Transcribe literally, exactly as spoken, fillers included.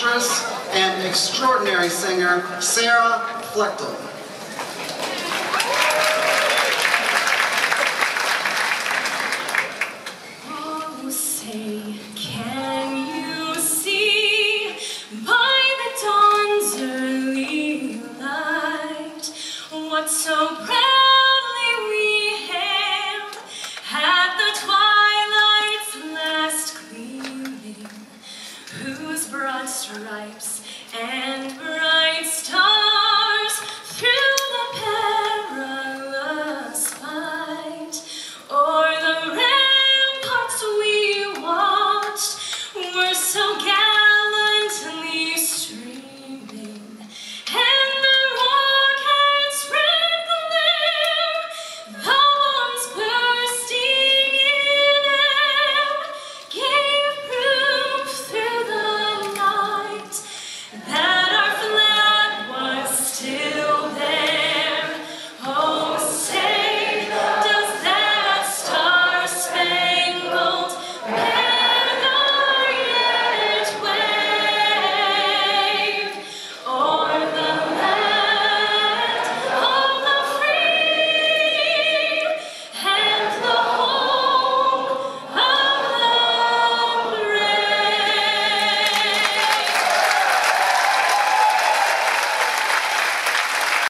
actress and extraordinary singer, Sarah Fechtel. Oh, say, can you see by the dawn's early light what so proudly we hailed at the twilight's last gleaming, whose broad stripes and